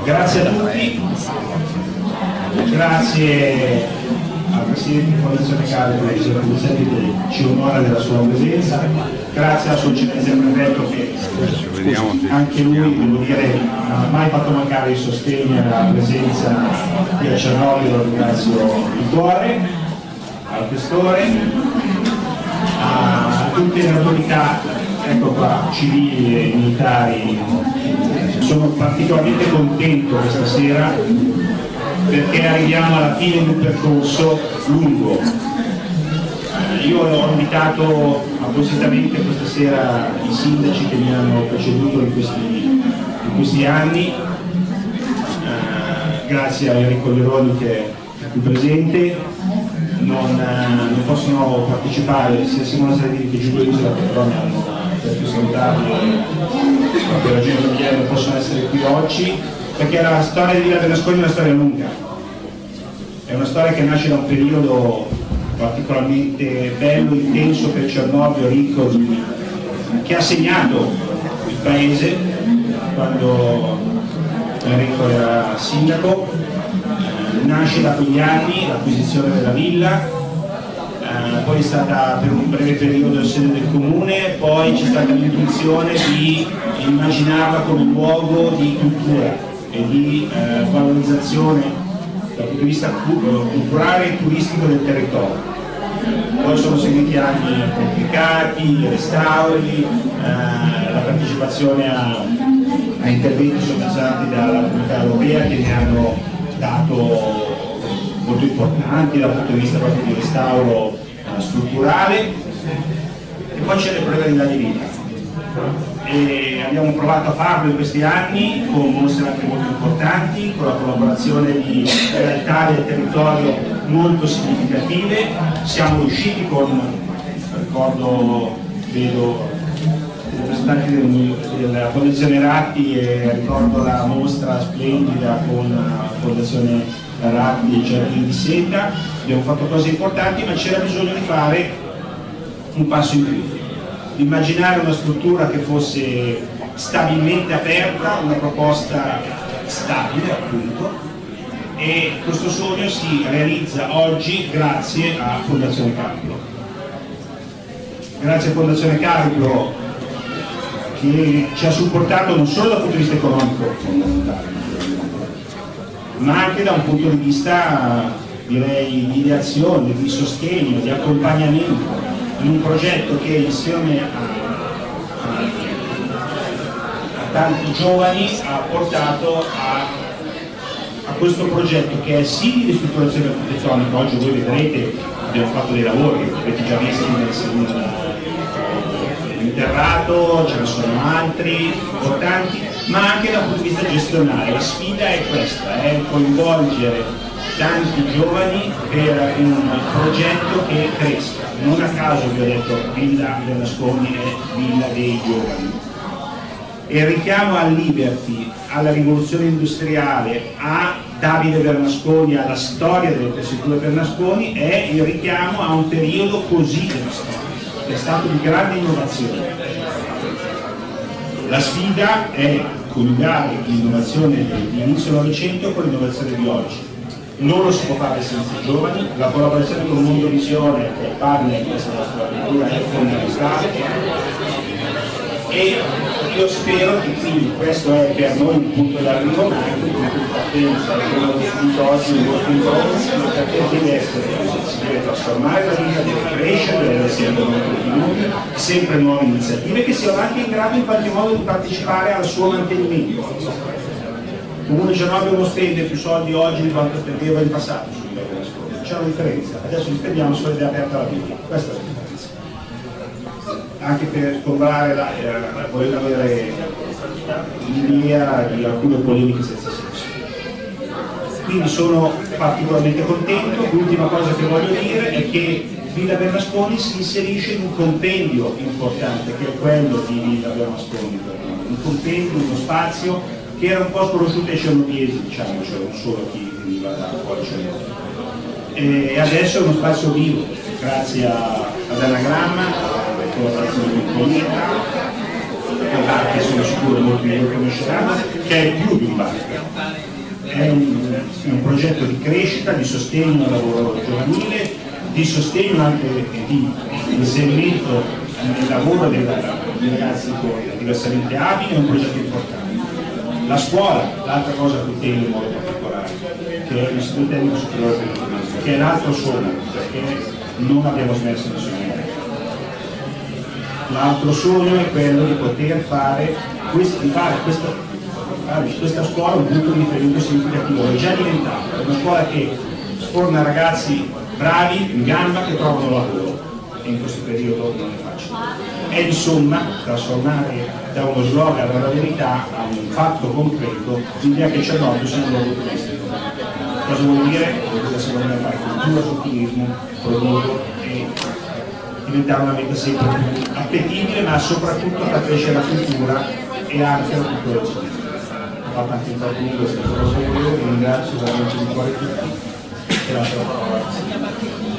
Grazie a tutti, grazie al Presidente di Fondazione Calibro che ci onora della sua presenza, grazie alla sua eccellenza del prefetto che anche lui, devo dire, non ha mai fatto mancare il sostegno e la presenza qui a Cernobbio, lo ringrazio di cuore, al questore, a tutte le autorità, ecco qua, civili e militari. Sono particolarmente contento questa sera perché arriviamo alla fine di un percorso lungo. Io ho invitato appositamente questa sera i sindaci che mi hanno preceduto in questi anni, grazie a Enrico Leroni che è qui presente, non possono partecipare sia Simona Saladini che Giulio Isola, che però mi hanno detto salutati per ragioni familiari non possono essere qui oggi, perché la storia di Villa Bernasconi è una storia lunga, è una storia che nasce da un periodo particolarmente bello, intenso per Cernobbio, ricco, che ha segnato il paese quando Enrico era sindaco. Nasce da quegli anni l'acquisizione della villa, poi è stata per un breve periodo sede del comune, poi c'è stata l'intuizione di immaginarla come luogo di cultura e di valorizzazione dal punto di vista culturale e turistico del territorio. Poi sono seguiti anni complicati, restauri, la partecipazione a interventi sottoscritti dalla Comunità Europea che ne hanno dato molto importanti dal punto di vista proprio di restauro strutturale, e poi c'è il problema di vita e abbiamo provato a farlo in questi anni con mostre anche molto importanti, con la collaborazione di realtà del territorio molto significative. Siamo riusciti con, vedo i rappresentanti della Fondazione Ratti e ricordo la mostra splendida con la Fondazione Ratti e i Giardini di Seta, abbiamo fatto cose importanti, ma c'era bisogno di fare un passo in più, di immaginare una struttura che fosse stabilmente aperta, una proposta stabile appunto, e questo sogno si realizza oggi grazie a Fondazione Calibro. Grazie a Fondazione Calibro che ci ha supportato non solo dal punto di vista economico fondamentale, ma anche da un punto di vista, direi, di ideazione, di sostegno, di accompagnamento in un progetto che insieme a tanti giovani ha portato a questo progetto che è sì di ristrutturazione architettonica. Oggi voi vedrete, abbiamo fatto dei lavori che avete già visti nell'interrato, ce ne sono altri importanti, ma anche dal punto di vista gestionale. La sfida è questa, è coinvolgere tanti giovani per un progetto che cresca. Non a caso vi ho detto Villa Bernasconi è Villa dei giovani. E il richiamo al Liberty, alla rivoluzione industriale, a Davide Bernasconi, alla storia delle tessiture Bernasconi, è il richiamo a un periodo così della storia, che è stato di grande innovazione. La sfida è coniugare l'innovazione dell'inizio Novecento con l'innovazione di oggi. Non lo si può fare senza i giovani, la collaborazione con Mondovisione e partner di questa nostra avventura è fondamentale e io spero che quindi questo è per noi un punto d'arrivo, ma anche un punto di partenza, come ho detto oggi un work in progress, perché deve essere, si deve trasformare la vita, deve crescere, deve essere contenuti, sempre nuove iniziative che siano anche in grado in qualche modo di partecipare al suo mantenimento. Il Comune di Cernobbio non spende più soldi oggi di quanto spendeva in passato sul livello della scuola, c'è una differenza, adesso li spendiamo solo ed è aperta la vita, questa è la differenza. Anche per sgombrare voler avere l'idea di alcune polemiche senza senso. Quindi sono particolarmente contento. L'ultima cosa che voglio dire è che Villa Bernasconi si inserisce in un compendio importante che è quello di Villa Bernasconi, un compendio, uno spazio che era un po' sconosciuto ai cernobiesi, diciamo, cioè non solo chi veniva da fuori Cernobbio. E adesso è uno spazio vivo, grazie ad Anagramma, alla collaborazione con Polita, barche sono sicuro molto meglio conosceranno, che è più di un barco. È un progetto di crescita, di sostegno al lavoro giovanile, di sostegno anche di inserimento nel lavoro dei ragazzi diversamente abili, è un progetto importante. La scuola, l'altra cosa a cui tengo in modo particolare, che è l'Istituto Tecnico Superiore per l'Autonomia, che è l'altro sogno, perché non abbiamo smesso di sognare. L'altro sogno è quello di poter fare questa scuola un punto di riferimento significativo. È già diventata una scuola che forma ragazzi bravi, in gamba, che trovano lavoro, e in questo periodo non è facile. È insomma trasformare da uno slogan alla verità a un fatto concreto l'idea che Cernobbio sia un luogo turistico. Cosa vuol dire? Vuol dire secondo me fare cultura sul turismo, produrlo e diventare una meta sempre più appetibile, ma soprattutto far crescere la cultura e anche la cultura del turismo. Ho fatto anche un po' lungo questo lavoro, vi ringrazio veramente di cuore tutti e lascio la parola.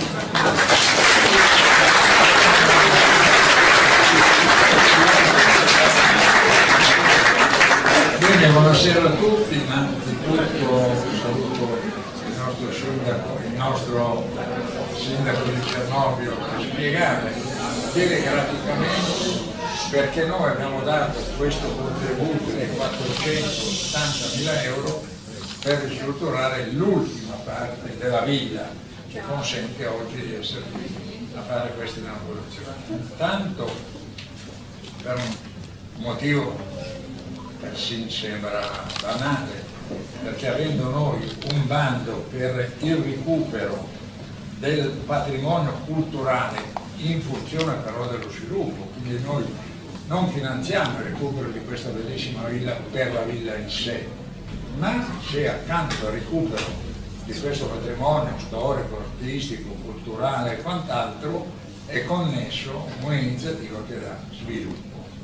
Bene, buonasera a tutti, innanzitutto saluto il nostro sindaco di Cernobbio per spiegare telegraficamente perché noi abbiamo dato questo contributo di 480.000 euro per ristrutturare l'ultima parte della villa che consente oggi di essere qui a fare questa inaugurazione. Tanto per un motivo persino sembra banale, perché avendo noi un bando per il recupero del patrimonio culturale in funzione però dello sviluppo, quindi noi non finanziamo il recupero di questa bellissima villa per la villa in sé, ma se accanto al recupero di questo patrimonio storico, artistico, culturale e quant'altro è connesso un'iniziativa che dà sviluppo.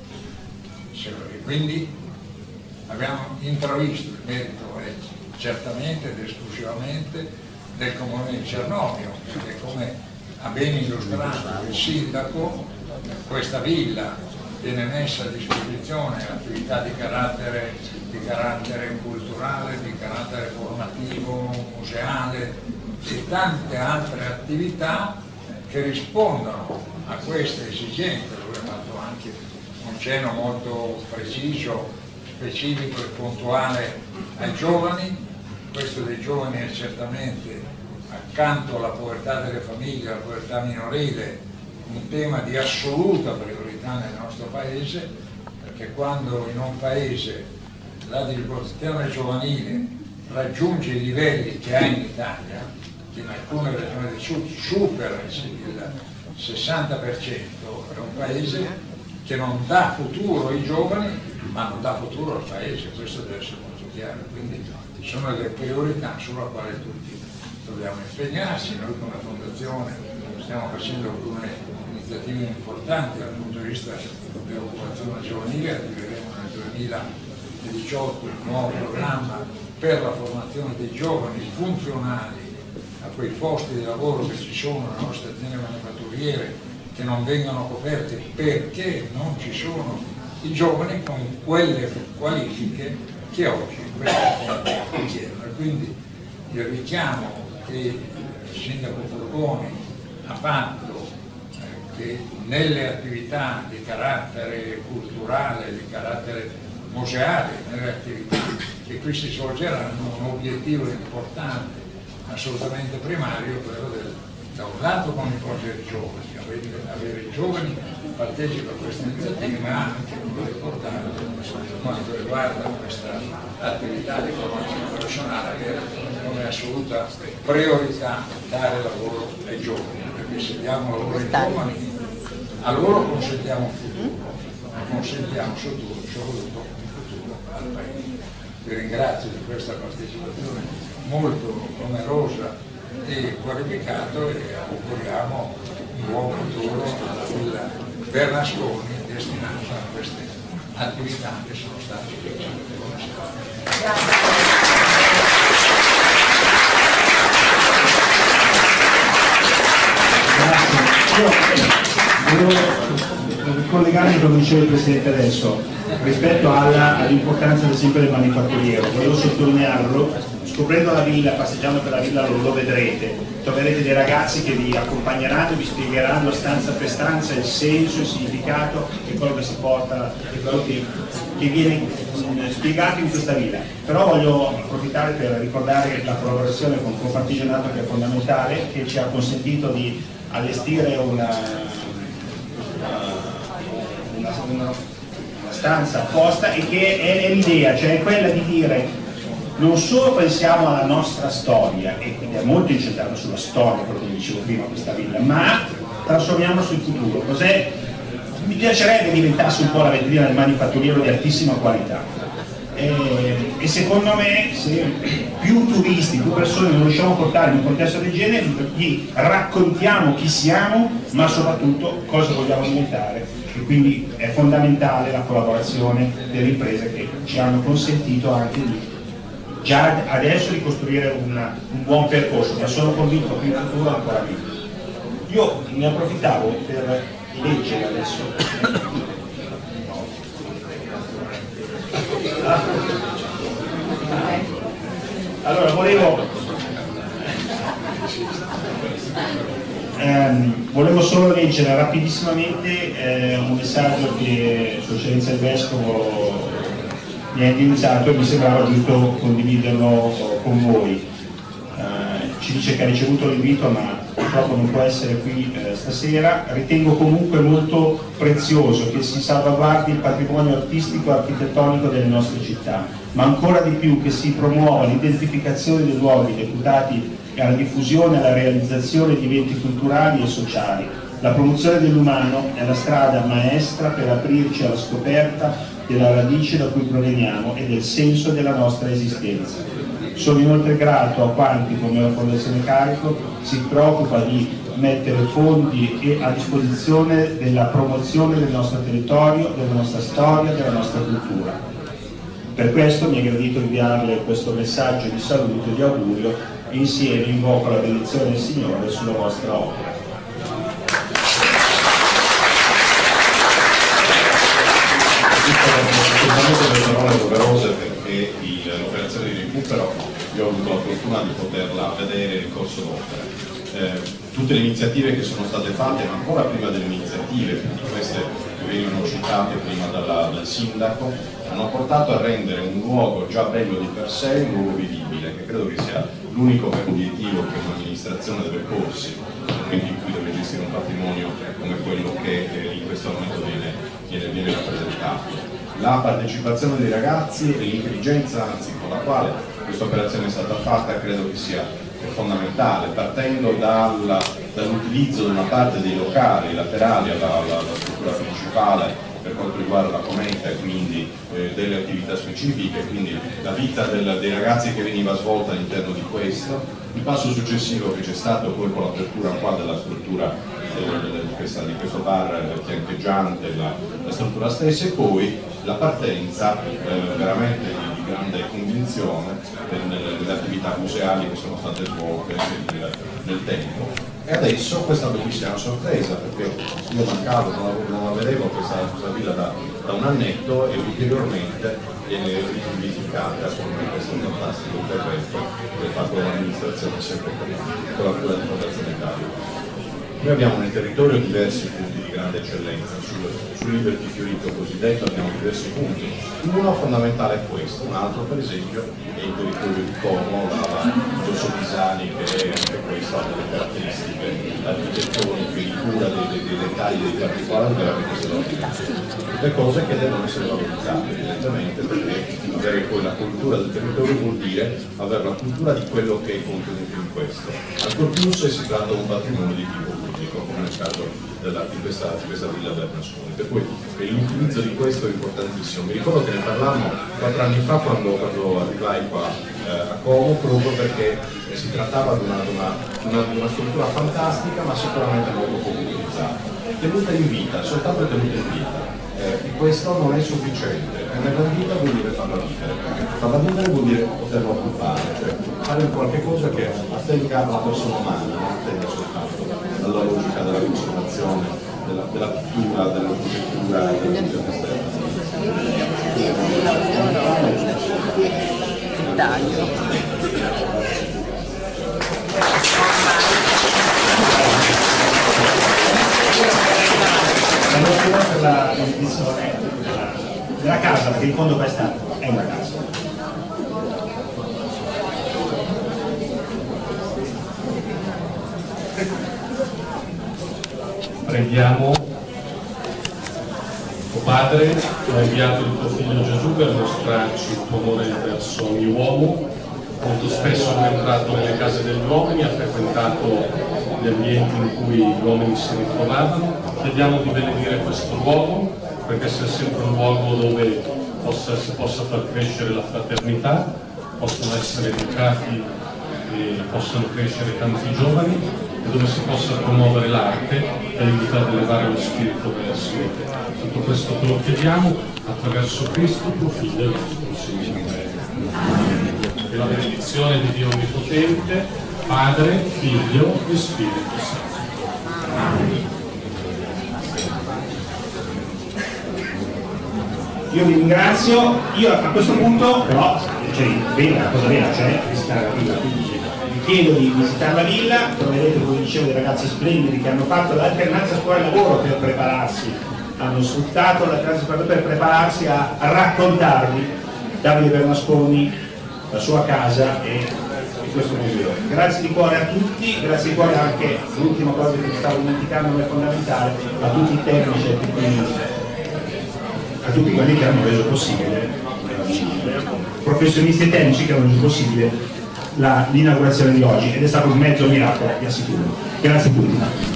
Quindi abbiamo intravisto il merito certamente ed esclusivamente del Comune di Cernobbio, perché come ha ben illustrato il sindaco, questa villa viene messa a disposizione attività di carattere culturale, di carattere formativo, museale e tante altre attività che rispondono a queste esigenze. Lui ha fatto anche un cenno molto preciso, specifico e puntuale ai giovani. Questo dei giovani è certamente, accanto alla povertà delle famiglie, alla povertà minorile, un tema di assoluta priorità nel nostro paese, perché quando in un paese la disoccupazione giovanile raggiunge i livelli che ha in Italia, che in alcune regioni del sud supera il 60%, è un paese che non dà futuro ai giovani, ma non dà futuro al paese, questo deve essere molto chiaro. Quindi sono le priorità sulla quale tutti dobbiamo impegnarsi. Noi come Fondazione stiamo facendo alcune iniziative importanti dal punto di vista dell'occupazione giovanile. Attiveremo nel 2018 il nuovo programma per la formazione dei giovani funzionali a quei posti di lavoro che ci sono nelle nostre aziende manifatturiere, che non vengono coperte perché non ci sono i giovani con quelle qualifiche che oggi queste richiedono. E quindi il richiamo che il sindaco Furgoni ha fatto, che nelle attività di carattere culturale, di carattere museale, nelle attività che qui si svolgeranno, un obiettivo importante, assolutamente primario, quello da un lato coinvolgere i giovani, avere i giovani partecipa a queste iniziative, ma anche come riportare per quanto riguarda questa attività di formazione professionale, avere come assoluta priorità dare lavoro ai giovani, perché se diamo lavoro ai giovani a loro consentiamo un futuro, consentiamo soprattutto un futuro al paese. Vi ringrazio di questa partecipazione molto onerosa e qualificato e auguriamo un buon futuro alla Villa Bernasconi destinata a queste attività che sono state realizzate. Grazie. ricollegarmi come diceva il Presidente adesso, rispetto all'importanza ad esempio del manifatturiero, volevo sottolinearlo. Scoprendo la villa, passeggiando per la villa lo vedrete, troverete dei ragazzi che vi accompagneranno, vi spiegheranno stanza per stanza il senso, il significato e quello che si porta e quello che viene spiegato in questa villa. Però voglio approfittare per ricordare la collaborazione con Confartigianato, che è fondamentale, che ci ha consentito di allestire una stanza apposta, e che è l'idea, cioè quella di dire non solo pensiamo alla nostra storia, e quindi è molto incentrato sulla storia, quello che dicevo prima, questa villa, ma trasformiamo sul futuro. Mi piacerebbe diventasse un po' la vetrina del manifatturiero di altissima qualità, e secondo me se più turisti, più persone non riusciamo a portare in un contesto del genere, gli raccontiamo chi siamo, ma soprattutto cosa vogliamo diventare, e quindi è fondamentale la collaborazione delle imprese che ci hanno consentito anche di già adesso di costruire un buon percorso, ma sono convinto che in futuro ancora meglio. Io ne approfittavo per leggere adesso. Allora, volevo solo leggere rapidissimamente un messaggio che Sua Eccellenza il Vescovo mi ha indirizzato e mi sembrava giusto condividerlo con voi. Ci dice che ha ricevuto l'invito, ma purtroppo non può essere qui stasera. Ritengo comunque molto prezioso che si salvaguardi il patrimonio artistico e architettonico delle nostre città, ma ancora di più che si promuova l'identificazione dei luoghi deputati alla diffusione e alla realizzazione di eventi culturali e sociali. La promozione dell'umano è la strada maestra per aprirci alla scoperta della radice da cui proveniamo e del senso della nostra esistenza. Sono inoltre grato a quanti, come la Fondazione Carico, si preoccupa di mettere fondi a disposizione della promozione del nostro territorio, della nostra storia, della nostra cultura. Per questo mi è gradito inviarle questo messaggio di saluto e di augurio, e insieme invoco la benedizione del Signore sulla vostra opera. Delle parole doverose, perché l'operazione di recupero io ho avuto la fortuna di poterla vedere nel corso d'opera. Tutte le iniziative che sono state fatte, ma ancora prima delle iniziative, quindi queste che venivano citate prima dal sindaco, hanno portato a rendere un luogo già bello di per sé un luogo vivibile, che credo che sia l'unico obiettivo che un'amministrazione deve porsi nel momento in cui deve gestire un patrimonio come quello che in questo momento viene rappresentato. La partecipazione dei ragazzi e l'intelligenza anzi con la quale questa operazione è stata fatta credo che sia fondamentale, partendo dall'utilizzo di una parte dei locali laterali alla struttura principale per quanto riguarda la cometa e quindi delle attività specifiche, quindi la vita dei ragazzi che veniva svolta all'interno di questo, il passo successivo che c'è stato poi con l'apertura qua della struttura di questo bar fiancheggiante, la struttura stessa, e poi la partenza veramente di grande convinzione nelle attività museali che sono state svolte nel tempo. E adesso questa bellissima sorpresa, perché io mancavo, non la vedevo questa villa da un annetto, e ulteriormente viene rivivificata con questo fantastico intervento che ha fatto l'amministrazione sempre con la cura di Fondazione Carico. Noi abbiamo nel territorio diversi punti di grande eccellenza, sul Liberty Fiorito cosiddetto abbiamo diversi punti. Uno fondamentale è questo, un altro per esempio è il territorio di Como, Dosso Pisani, che è anche questo, ha delle caratteristiche architettoniche, di cura dei dettagli, dei particolari, veramente tutte cose che devono essere valorizzate evidentemente, perché avere poi la cultura del territorio vuol dire avere la cultura di quello che è contenuto in questo. Ancor più se si tratta di un patrimonio di tipo pubblico, come nel caso di questa villa Bernasconi. Per cui l'utilizzo di questo è importantissimo. Mi ricordo che ne parlammo 4 anni fa quando arrivai qua a Como, proprio perché si trattava di una struttura fantastica, ma sicuramente molto poco utilizzata. Tenuta in vita, soltanto tenuta in vita. E questo non è sufficiente. Tenerla in vita vuol dire farla vivere. Farla vivere vuol dire poterla occupare, cioè fare qualche cosa che attenga la persona umana, non attenga soltanto alla logica della conservazione della pittura, dell'architettura e della visione esterna. Per la descrizione della casa, perché in fondo questa è una casa. Preghiamo. O Padre, tu hai inviato il tuo Figlio Gesù per mostrarci il tuo amore verso ogni uomo. Molto spesso è entrato nelle case degli uomini, ha frequentato gli ambienti in cui gli uomini si ritrovavano. Chiediamo di benedire questo luogo, perché sia sempre un luogo dove si possa far crescere la fraternità, possono essere educati e possano crescere tanti giovani, e dove si possa promuovere l'arte per aiutare ad elevare lo spirito verso te. Tutto questo te lo chiediamo attraverso Cristo, tuo Figlio e il nostro Signore. E la benedizione di Dio Onnipotente, Padre, Figlio e Spirito Santo. Io vi ringrazio, io a questo punto però, cioè, la cosa vera, cioè visitare la villa, quindi vi chiedo di visitare la villa, troverete, come dicevo, dei ragazzi splendidi che hanno fatto l'alternanza scuola-lavoro per prepararsi, hanno sfruttato l'alternanza scuola per prepararsi a raccontarvi Davide Bernasconi, la sua casa e questo museo. Grazie di cuore a tutti, grazie di cuore anche, l'ultima cosa che mi stavo dimenticando ma è fondamentale, a tutti i tecnici e a tutti quelli che hanno reso possibile, professionisti e tecnici che hanno reso possibile l'inaugurazione di oggi, ed è stato un mezzo miracolo, vi assicuro. Grazie a tutti.